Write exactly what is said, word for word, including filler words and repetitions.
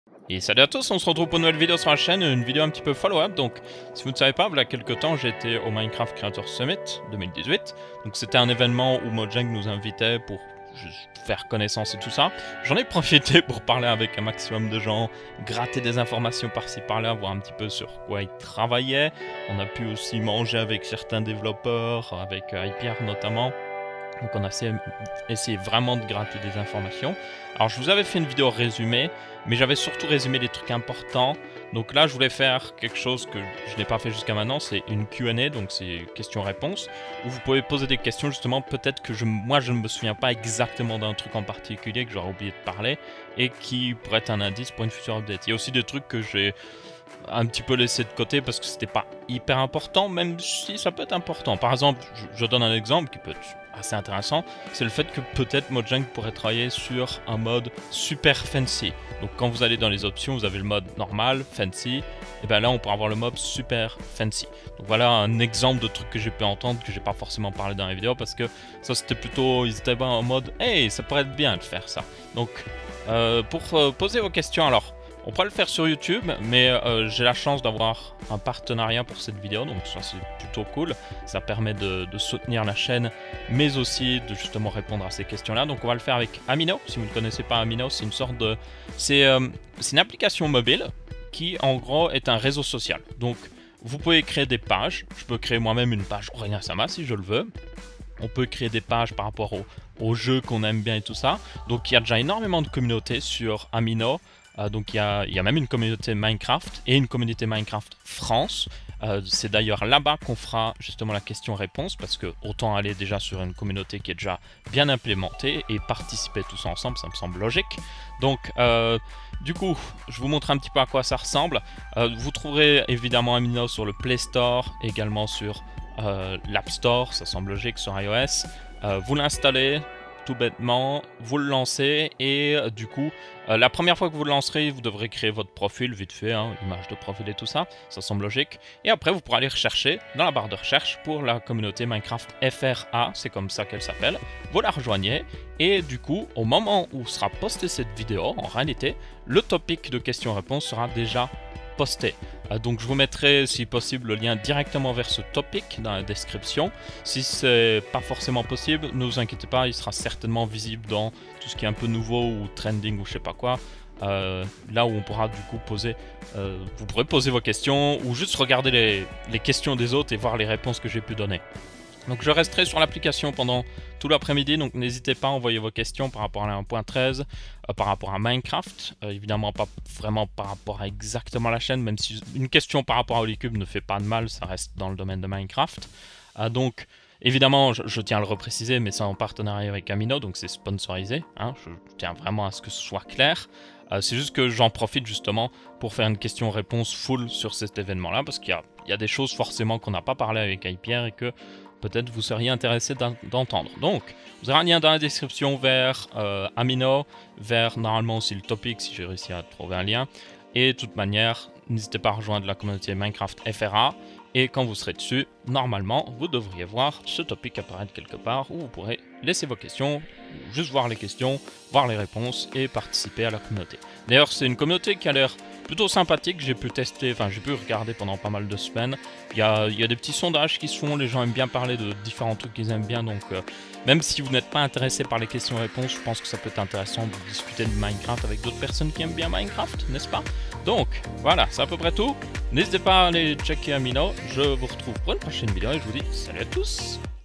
Et salut à tous, on se retrouve pour une nouvelle vidéo sur la chaîne, une vidéo un petit peu follow-up. Donc, si vous ne savez pas, il y a quelques temps, j'étais au Minecraft Creator Summit deux mille dix-huit. Donc, c'était un événement où Mojang nous invitait pour juste faire connaissance et tout ça. J'en ai profité pour parler avec un maximum de gens, gratter des informations par-ci par-là, voir un petit peu sur quoi ils travaillaient. On a pu aussi manger avec certains développeurs, avec Hyper notamment. Donc on a essayé vraiment de gratter des informations. Alors je vous avais fait une vidéo résumée, mais j'avais surtout résumé les trucs importants. Donc là je voulais faire quelque chose que je n'ai pas fait jusqu'à maintenant, c'est une Q and A, donc c'est questions-réponses, où vous pouvez poser des questions justement, peut-être que je, moi je ne me souviens pas exactement d'un truc en particulier que j'aurais oublié de parler, et qui pourrait être un indice pour une future update. Il y a aussi des trucs que j'ai un petit peu laissé de côté parce que c'était pas hyper important, même si ça peut être important. Par exemple, je, je donne un exemple qui peut être assez intéressant, c'est le fait que peut-être Mojang pourrait travailler sur un mode super fancy. Donc quand vous allez dans les options, vous avez le mode normal, fancy, et bien là on pourra avoir le mode super fancy. Donc voilà un exemple de truc que j'ai pu entendre, que j'ai pas forcément parlé dans les vidéos, parce que ça c'était plutôt, ils étaient en mode, hey, ça pourrait être bien de faire ça. Donc euh, pour euh, poser vos questions, alors on pourrait le faire sur YouTube, mais euh, j'ai la chance d'avoir un partenariat pour cette vidéo, donc ça c'est plutôt cool. Ça permet de, de soutenir la chaîne, mais aussi de justement répondre à ces questions-là. Donc on va le faire avec Amino. Si vous ne connaissez pas Amino, c'est une sorte de... C'est euh, une application mobile qui en gros est un réseau social. Donc vous pouvez créer des pages. Je peux créer moi-même une page Aurélien Sama si je le veux. On peut créer des pages par rapport au, aux jeux qu'on aime bien et tout ça. Donc il y a déjà énormément de communautés sur Amino. Euh, donc il y, a, il y a même une communauté Minecraft et une communauté Minecraft France. Euh, c'est d'ailleurs là-bas qu'on fera justement la question-réponse, parce que autant aller déjà sur une communauté qui est déjà bien implémentée et participer tous ensemble, ça me semble logique. Donc euh, du coup, je vous montre un petit peu à quoi ça ressemble. Euh, vous trouverez évidemment Amino sur le Play Store, également sur euh, l'App Store, ça semble logique, sur iOS. Euh, vous l'installez tout bêtement, vous le lancez et euh, du coup, euh, la première fois que vous le lancerez, vous devrez créer votre profil vite fait, hein, image de profil et tout ça, ça semble logique. Et après, vous pourrez aller rechercher dans la barre de recherche pour la communauté Minecraft F R A, c'est comme ça qu'elle s'appelle. Vous la rejoignez et du coup, au moment où sera postée cette vidéo, en réalité, le topic de questions-réponses sera déjà posté. Euh, donc je vous mettrai si possible le lien directement vers ce topic dans la description. Si c'est pas forcément possible, ne vous inquiétez pas, il sera certainement visible dans tout ce qui est un peu nouveau ou trending ou je sais pas quoi. Euh, là où on pourra du coup poser, euh, vous pourrez poser vos questions ou juste regarder les, les questions des autres et voir les réponses que j'ai pu donner. Donc je resterai sur l'application pendant tout l'après-midi, donc n'hésitez pas à envoyer vos questions par rapport à la un point treize, euh, par rapport à Minecraft, euh, évidemment pas vraiment par rapport à exactement la chaîne, même si une question par rapport à Holycube ne fait pas de mal, ça reste dans le domaine de Minecraft. Euh, donc évidemment, je, je tiens à le repréciser, mais c'est en partenariat avec Amino, donc c'est sponsorisé, hein, je tiens vraiment à ce que ce soit clair. Euh, c'est juste que j'en profite justement pour faire une question-réponse full sur cet événement-là, parce qu'il y, y a des choses forcément qu'on n'a pas parlé avec Hyper et que peut-être vous seriez intéressé d'entendre. Donc, vous aurez un lien dans la description vers euh, Amino, vers normalement aussi le topic si j'ai réussi à trouver un lien. Et de toute manière, n'hésitez pas à rejoindre la communauté Minecraft F R A. Et quand vous serez dessus, normalement, vous devriez voir ce topic apparaître quelque part où vous pourrez laisser vos questions, juste voir les questions, voir les réponses et participer à la communauté. D'ailleurs, c'est une communauté qui a l'air plutôt sympathique, j'ai pu tester, enfin j'ai pu regarder pendant pas mal de semaines. Il y a, il y a des petits sondages qui se font, les gens aiment bien parler de différents trucs qu'ils aiment bien, donc euh, même si vous n'êtes pas intéressé par les questions-réponses, je pense que ça peut être intéressant de discuter de Minecraft avec d'autres personnes qui aiment bien Minecraft, n'est-ce pas? Donc voilà, c'est à peu près tout. N'hésitez pas à aller checker Amino, je vous retrouve pour une prochaine vidéo et je vous dis salut à tous!